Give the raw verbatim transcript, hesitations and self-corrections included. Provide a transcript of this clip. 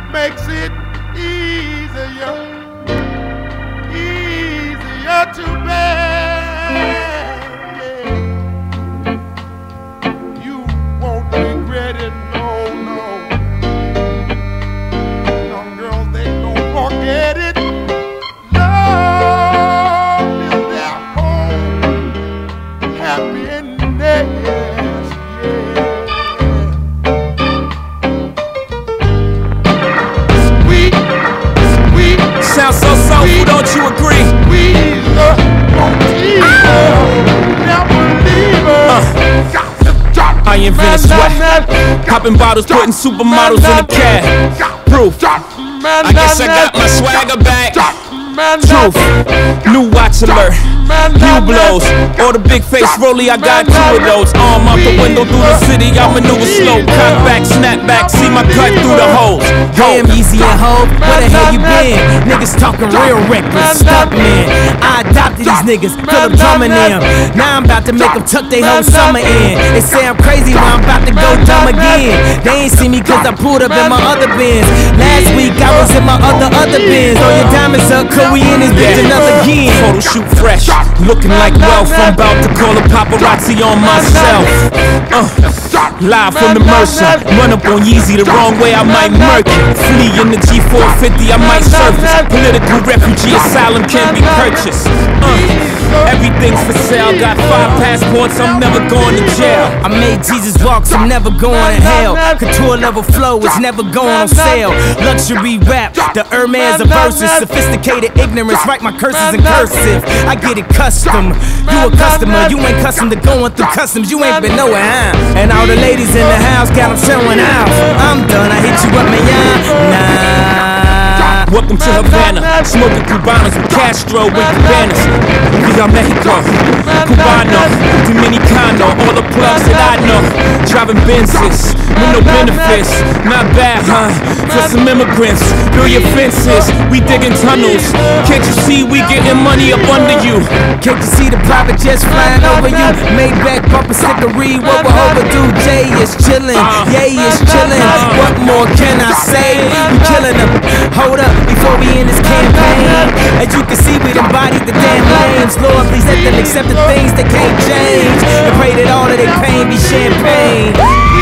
makes it easier, easier to bear. Yeah. You won't regret it, no, no. Young girls, they don't forget it. Love is their home, happiness, yeah. Sweet, sweet, sounds so soulful, don't you agree? Sweet, uh, won't leave her, never leave her. Uh. I invented sweat, popping bottles, putting supermodels in a cab. Proof, I guess I got my swagger back. Truth, new watch alert, new blows, or the big face rollie, I got two of those. Arm out the window through the city, I maneuver slow. Cut back, snap back, see my cut through the holes. Damn, Easy and Hope, where the hell you been? Niggas talking real reckless, stuck man. I adopted these niggas, feel them drumming them. Now I'm about to make them tuck their whole summer in. They say I'm crazy, but I'm about to go dumb again. They ain't see me cause I pulled up in my other Benz. Last week I was in my other, other Benz. Throw your diamonds up, cause we in this bitch another again. Photo shoot fresh, looking like wealth. I'm about to call a paparazzi on myself. Uh, live from the Mercer, run up on Yeezy the wrong way, I might murk it. Flee in the G four fifty, I might surface. Political refugee asylum can be purchased. Uh, everything's for sale, got five passports, I'm never going to jail. I made Jesus walks, I'm never going to hell. Couture level flow is never going on sale. Luxury rap, the Hermes of verses. Sophisticated ignorance, write my curses in cursive. I get it custom, you a customer. You ain't custom to going through customs, you ain't been nowhere, huh? And all the ladies in the house got them showing out. I'm done, I hit you up, man, nah. Welcome to Havana, smoking Cubanos with Castro with Cabanas. Viva Mexico, Cubano, Dominicano, all the plugs that I know. Driving Benzes with no benefits, not bad, huh? For some immigrants, build your fences, we digging tunnels. Can't you see we getting money up under you? Can't you see the private jets flying over you? Maybach bumping stickery, what we're overdue. Jay is chillin', Yay is chillin'. What more can I say? We killing them. Hold up, before we in this campaign. As you can see, we embodied the damn lames. Lord, please let them accept the things they can't change, and pray that all of their pain be champagne.